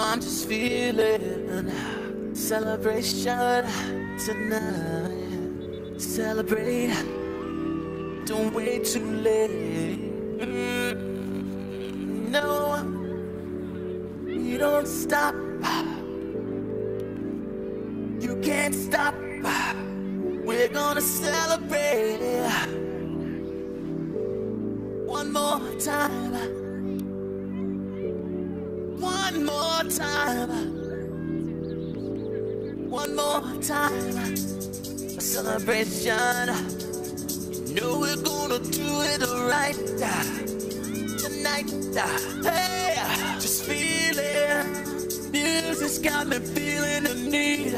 I'm just feeling celebration tonight. Celebrate, don't wait too late. No, you don't stop. You can't stop. We're gonna celebrate one more time. One more time. One more time. A celebration. You know we're gonna do it right tonight. Hey, just feel it. Music's got me feeling the need.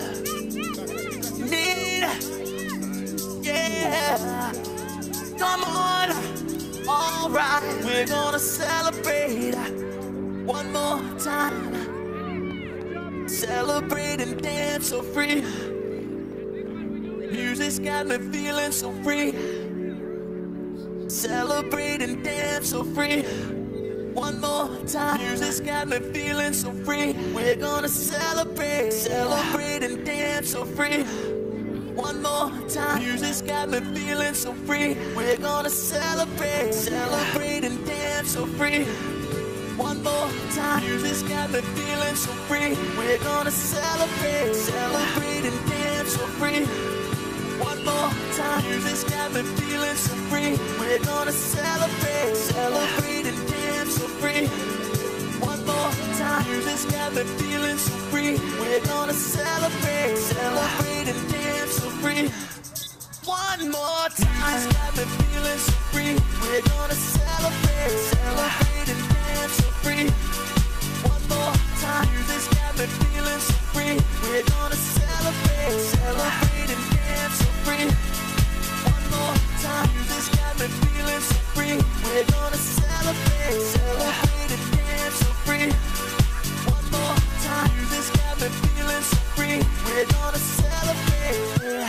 Yeah. Come on. All right, we're gonna celebrate one more time. Celebrate and dance so free. Music's got me feeling so free. Celebrate and dance so free. One more time. Music's got me feeling so free. We're gonna celebrate. Celebrate and dance so free. One more time. Music's got me feeling so free. We're gonna celebrate. Celebrate and dance so free. One more time. Music's got me feeling so free. We're gonna celebrate. Celebrate and dance so free. One more time. Music's got me feeling so free. We're gonna celebrate. Celebrate and dance so free. One more time. Music's got me feeling so free. We're gonna celebrate. Celebrate and dance so free. One more time. Music's got me feeling so free. We're gonna celebrate. Celebrate and dance so free. One more time. Music's got me feeling so free. We're gonna celebrate. Celebrate and dance so free. One more time. Music's got me feeling so free. We're gonna celebrate. Celebrate and dance so free. One more time. Music's got me feeling so free. We're gonna celebrate.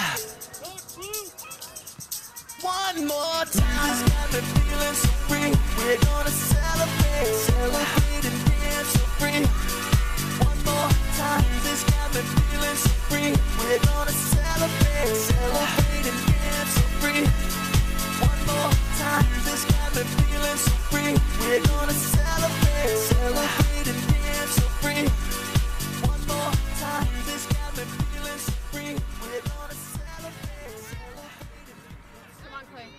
One more time. Music's got me feeling so free. We're gonna celebrate. Celebrate and dance so free. One more time. Music's got me feeling so free. We're gonna celebrate. Celebrate and dance so free. One more time. Music's got me feeling so free. We're gonna celebrate. Celebrate and dance so free. One more time. Music's got me feeling so free. We're gonna celebrate. Come on, Clay.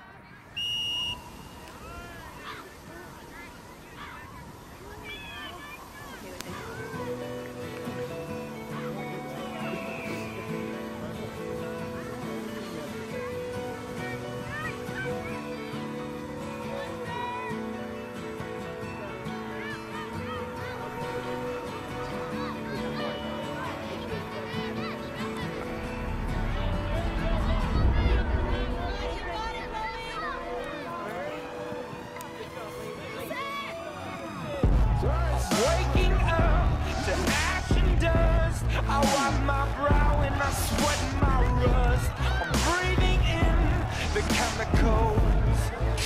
Waking up to ash and dust, I wipe my brow and I sweat my rust. I'm breathing in the chemicals.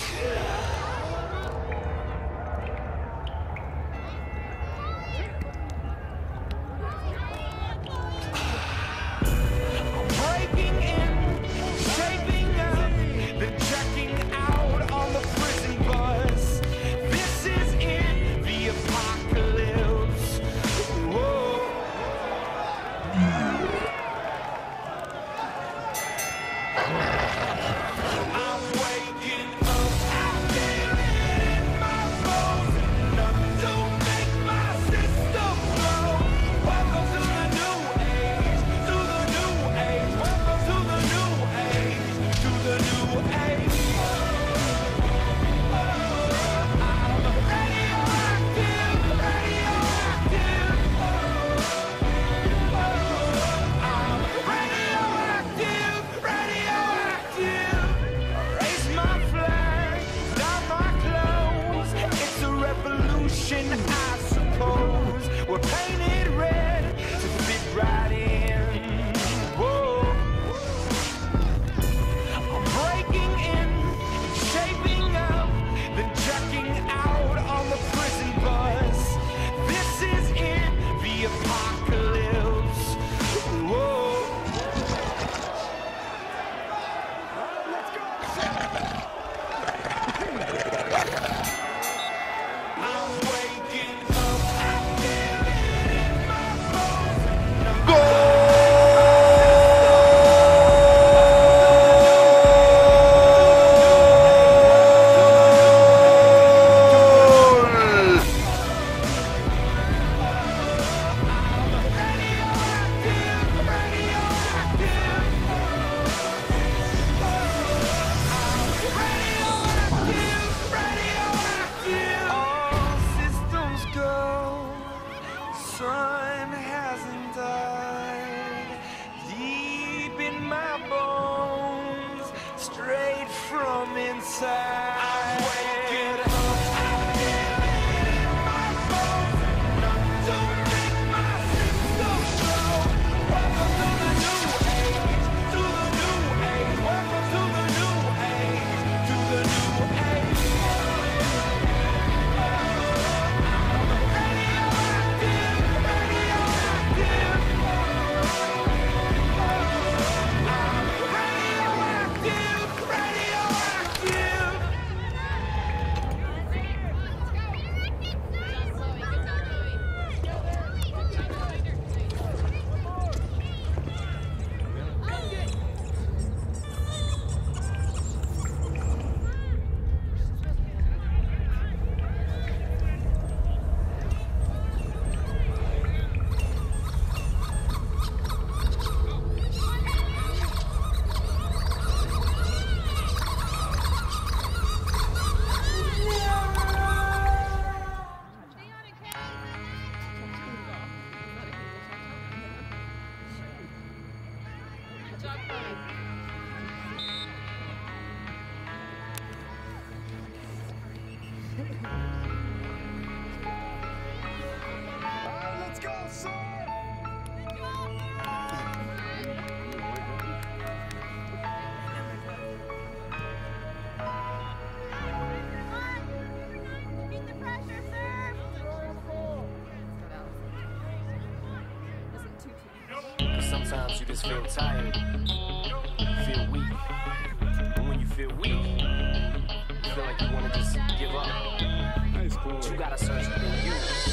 I'm breaking in, shaping up, then checking out on the prison bus. This is it, the apocalypse. Whoa. I'm waking up out there. Let's go, son! Beat the pressure, sir. Cause sometimes you just feel tired, feel weak. And when you feel weak, you feel like you wanna just give up. But you gotta search within you.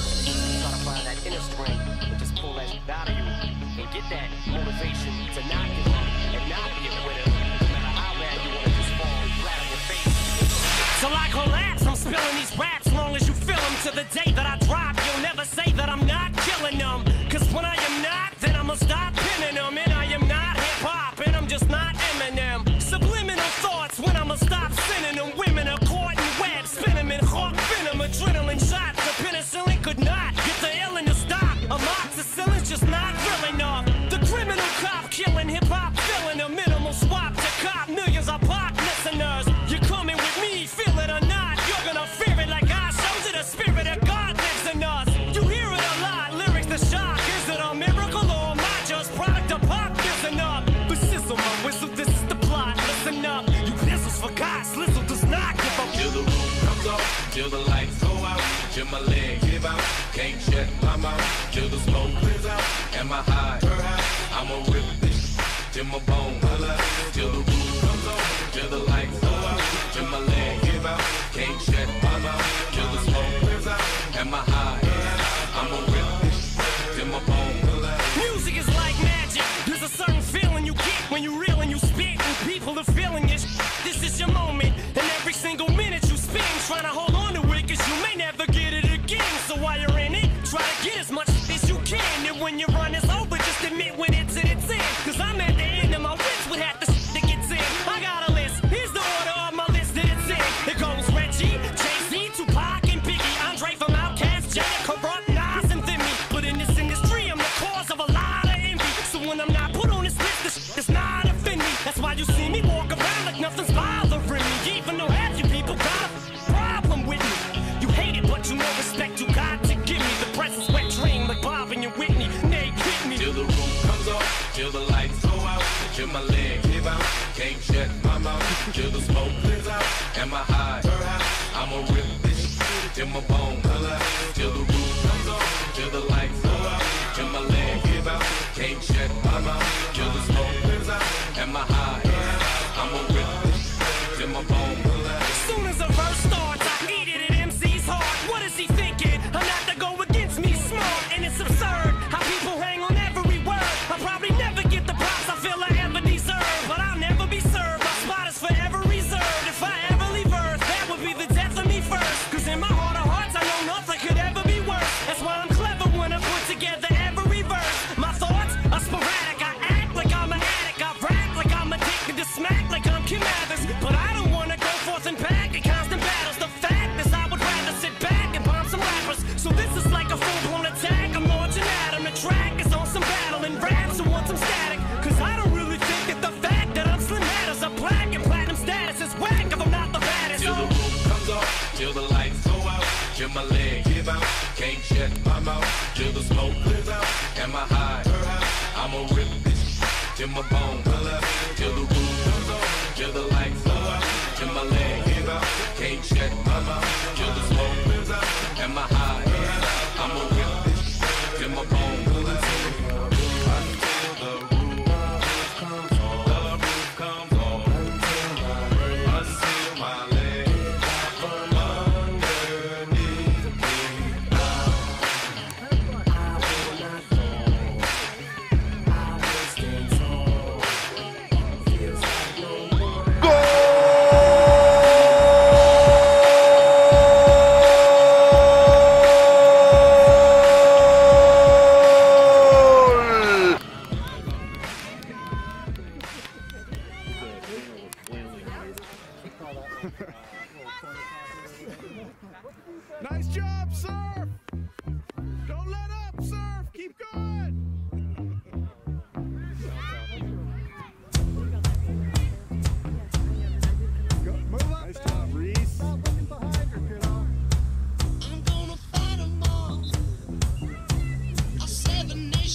Try to find that inner strength and just pull that shit out of you. And get that motivation to not give up and not be a quitter. No matter how bad you wanna just fall flat on your face. Till I collapse, I'm spilling these raps. Long as you feel them to the day that I drop, you'll never say that I'm not killing them. Cause when I am not, then I'ma stop pinning them. And I am not hip-hop, and I'm just not Eminem. Subliminal thoughts when I'ma stop sending them. Women are caught in webs, spin them in hawk venom. Adrenaline shots, the penicillin could not get the illness to stop. Amoxicillin's just not real enough. The criminal cop killing hip-hop, filling a minimal swap to cop. Millions of pop listeners, you're coming with me, feel it or not. You're gonna fear it like I showed you. The spirit of God lives in us. You hear it a lot, lyrics to shock. Is it a miracle or am I just product of pop? Listen up, but sizzle my whistle, this is the plot. Listen up, you pistols for God, Slizzle does not give up. Till the roof comes off, till the lights go out, till my legs give out, can't shut my mouth, till the smoke clears out, and my high, I'ma rip this till my bone holla, till the roof comes off, till the lights go out, till my legs give out, can't shut my mouth, till the smoke clears out, and my high, I'ma rip this till my bone holla. Music is like magic. There's a certain feeling you get when you reel and you spit, and people are feeling it. This is your moment, and every single minute you spend trying to hold on to it, cause you may never get it again. So while you're in it, try to get as much as you can. And when your run is over, just admit when it's in its end. Cause I'm at the end of my wits with half the shit that gets in. I got a list, here's the order of my list that it's in. It goes Reggie, Jay-Z, Tupac, and Biggie, Andre from Outkast, Jay, Corrupt, Nas, and Thimmy. But in this industry, I'm the cause of a lot of envy. So when I'm not put on this list, it's not offend me. That's why you see me walk around like nothing's bothering me. Even though half you people got a problem with me. You hate it, but you know respect you got to give me. The presence wet dream like Bob and your Whitney. Nay, hit me. Till the roof comes off, till the lights go out, till my legs give out, can't shut my mouth, till the smoke clears out, and my high, I'ma rip this till my bone holla, till the roof comes off, till the lights go out, till my legs give out, can't shut my mouth, till the smoke clears out, and my high, I'ma rip this till my bone holla. As soon as a verse starts, I eat it at MC's heart. What is he thinking? I'm not to go against me, smart, and it's absurd how people hang on every word. I'll probably never get the props I feel I ever deserve, but I'll never be served. My spot is forever reserved. If I ever leave Earth, that would be the death of me first. Cause in my heart of hearts, I know nothing could ever be worse. That's why I'm clever when I put together every verse. My thoughts are sporadic. I act like I'm an addict. I rap like I'm addicted to smack like I'm Kim Mathers. But I don't wanna go forth and back in constant battles. The fact is I would rather sit back and bomb some rappers. So this is like a full-blown attack. I'm launching at 'em. The track is on some battle and raps who want some static. Cause I don't really think that the fact that I'm Slim matters. A black and platinum status is whack if I'm not the baddest. Till the roof comes off, till the lights go out, till my legs give out, can't shut my mouth, till the smoke clears out, and my high, I'ma rip this till my bone holla, till the roof comes off, till the lights go out, till my legs give out, can't shut my mouth, till the smoke clears out, and my high, I'ma rip this till my bone holla. Until the roof comes off, the roof comes off, until my legs from underneath me. I will not fall, I will stand tall.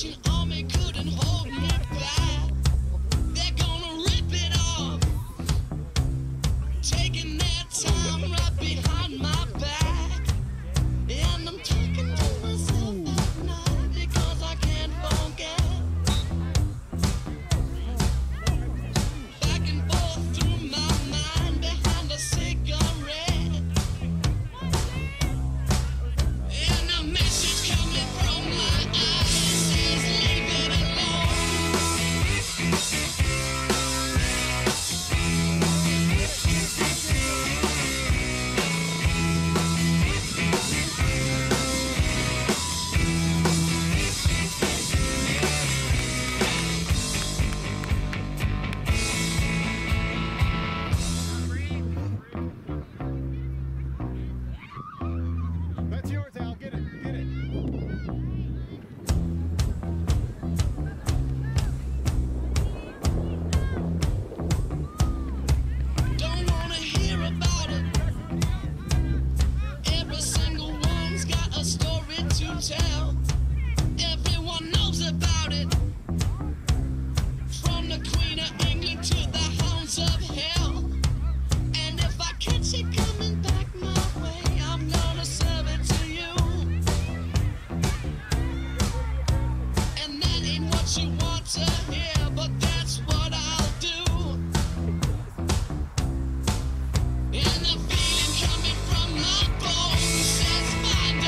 Salvation Army couldn't hold me back. They're gonna rip it off, taking their time right behind my back. And I'm talking to myself at night because I can't forget. Back and forth through my mind behind a cigarette. And a message coming from my eyes says leave it alone. That's yours, Al. Get it. Get it. Don't wanna hear about it. Every single one's got a story to tell. Everyone knows about it. From the Queen of England to the hounds of hell. And if I catch it coming back my way, I'm gonna serve it to you. And that ain't what you want to hear, but that's what I'll do. And the feeling coming from my bones says find a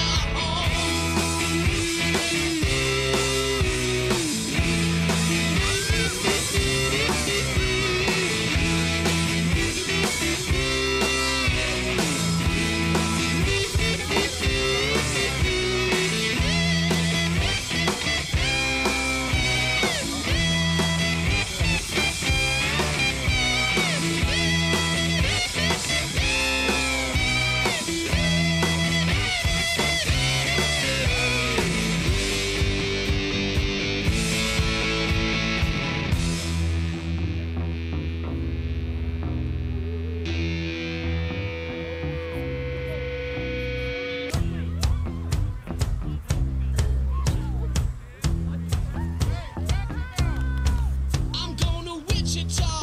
I'm going to Wichita,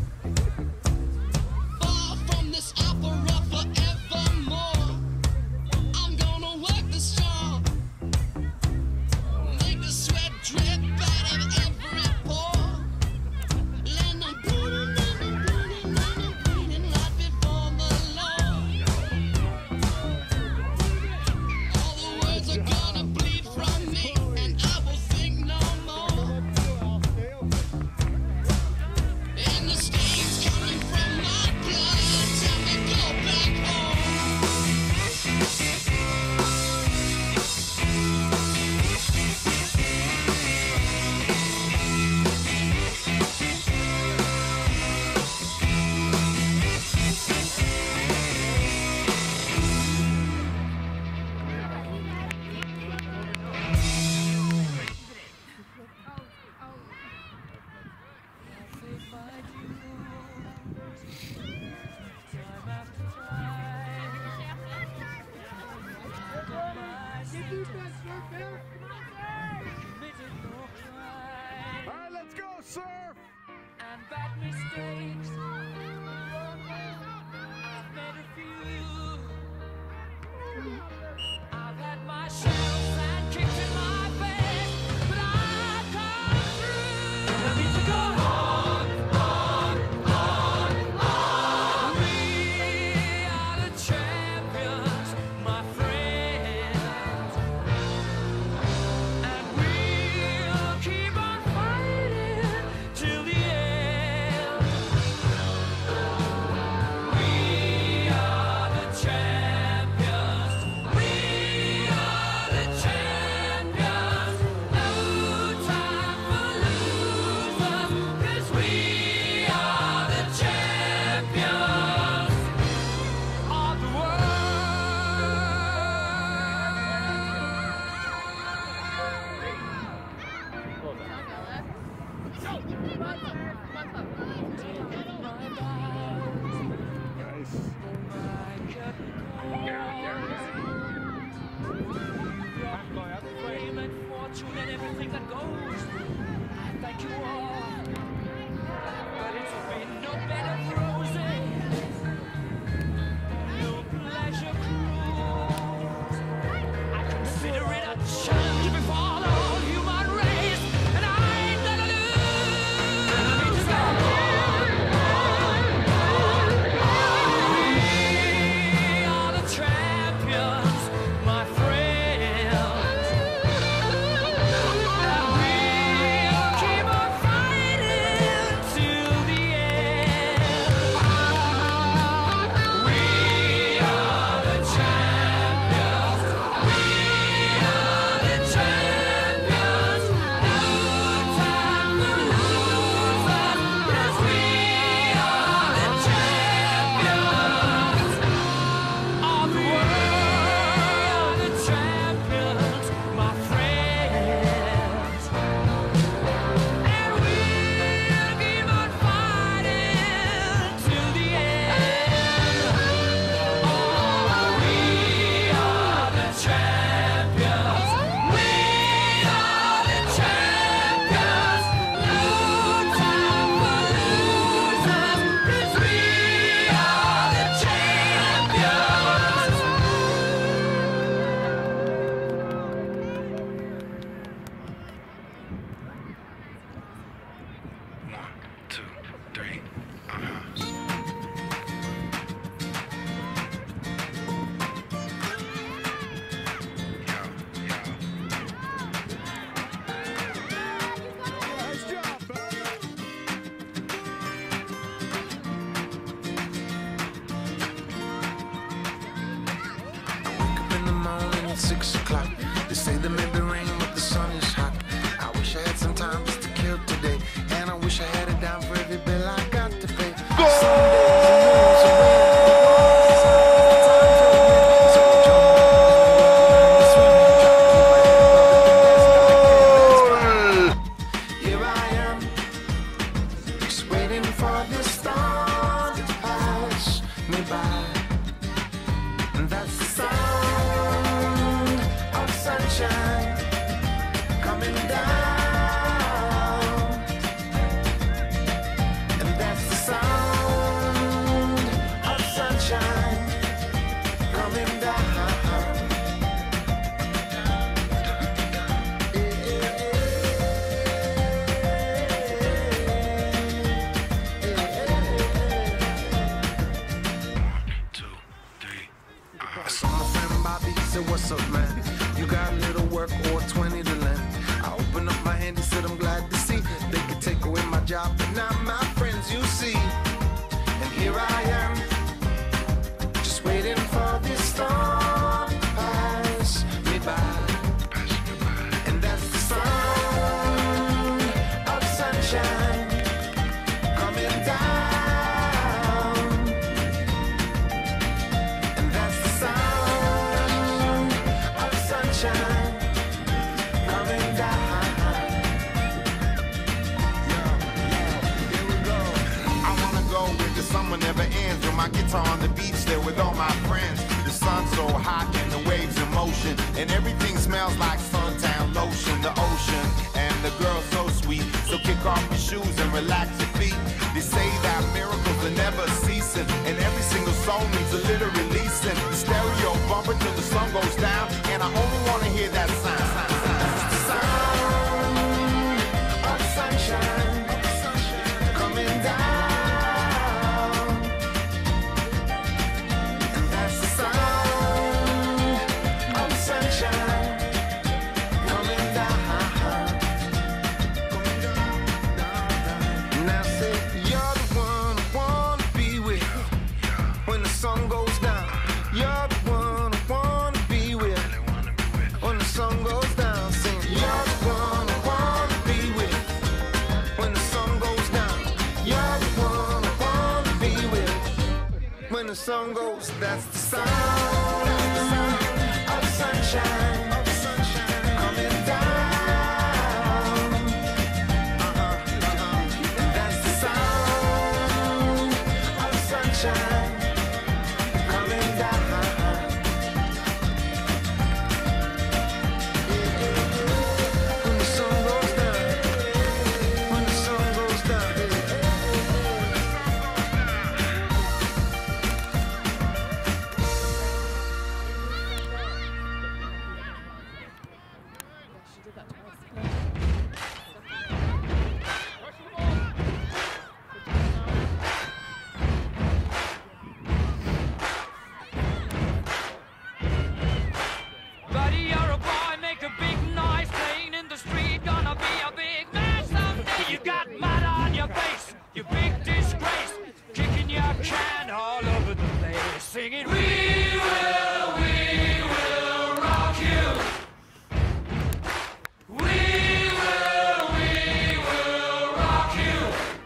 far from this opera forevermore. I'm gonna work the strong, make the sweat drip out of every pore. And I'm bleeding right before the Lord. All the words are gonna bleed from me, and I will think no more. And the stains coming from my blood tell me go back home. All right, let's go, surf. And bad mistakes. I've made a few. I've had my shells and kicks in my face, but I've come through. And I need to go on. We are the champions, my friends, and we'll keep on fighting till the end. that goes. I thank you all, but it's been no bed of roses, no pleasure cruise. I consider it a challenge before the whole human race, and I ain't gonna lose. We are the champions, my friends, and we'll keep on fighting till the end. We are the champions. We are the champions. No time for losers, 'cause we are the champions of the world, the champions, my friends. And we'll keep on fighting till the end. Oh, we are the champions. We are the champions. No time for losers, 'cause we are the champions. 1, 2, 3. Nice job, fella. Up in the morning at 6 o'clock. They say there may be rain, but the sun is hot. I wish I had some time just to kill today, and I wish I had it down for every bill I got to pay. Here I am, just waiting for this storm to pass me by. And that's the sound of sunshine coming down. And that's the sound of sunshine coming down. I saw my friend Bobby, he said, what's up, man? You got a little work or 20 to lend? I opened up my hand, he said, I'm glad to see they could take away my job, but not my friends, you see. And here I am, just waiting for this storm to pass me by. And that's the sound of sunshine coming down. And that's the sound of sunshine coming down. Here we go. I wanna go where the summer never ends, with my guitar on the beach there with all my friends. The sun's so hot and the waves in motion, and everything smells like suntan lotion. The ocean and the girl so sweet, so kick off your shoes and relax your feet. They say that miracles are never ceasing, and every single soul needs a little releasing. The stereo bumper till the sun goes down, and I only wanna hear that sound. The sound of sunshine coming down. And that's the sound of sunshine coming down. Now say you're the one I wanna be with when the sun goes down. You're the one I wanna be with when the sun goes down. Sing, you're the one I wanna be with when the sun goes down. You're the one I wanna be with when the sun goes. That's the sound of sunshine coming down. That's the sound of sunshine coming down. When the sun goes singing, we will rock you. We will rock you.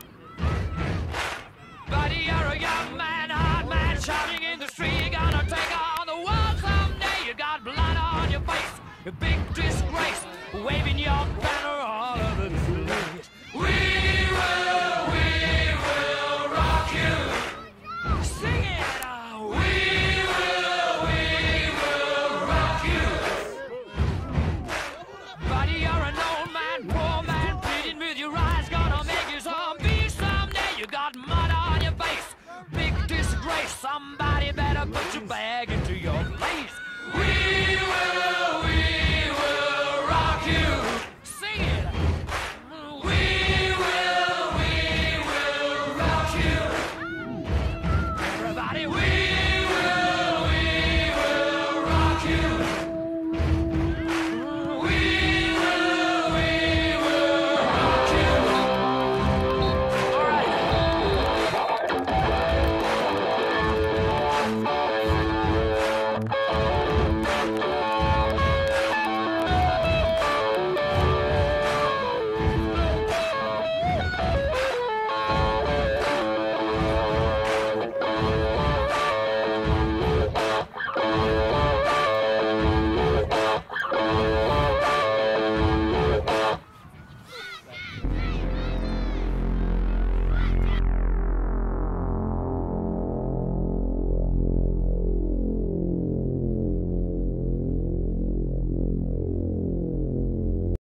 Buddy, you're a young man, hard man, shouting in the street. You're gonna take on the world someday. You got blood on your face, a big disgrace, waving your banner all over the street. We will rock you. Sing it. We will rock you. Buddy, you're an old man, poor man, pleading with your eyes, gonna make you zombie someday. You got mud on your face, big disgrace. Somebody better put your bag in